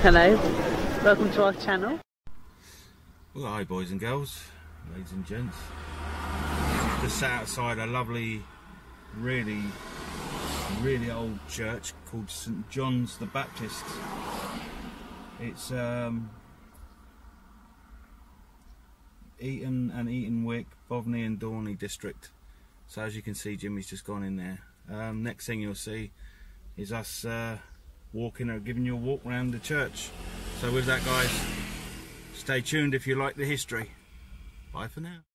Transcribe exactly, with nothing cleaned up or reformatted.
Hello, welcome to our channel. Well, hi boys and girls, ladies and gents. Just sat outside a lovely, really, really old church called Saint John's the Baptist. It's um, Eton and Eton Wick, Boveney and Dorney district. So as you can see, Jimmy's just gone in there. Um, next thing you'll see is us uh, walking or giving you a walk around the church. So with that, guys, stay tuned if you like the history. Bye for now.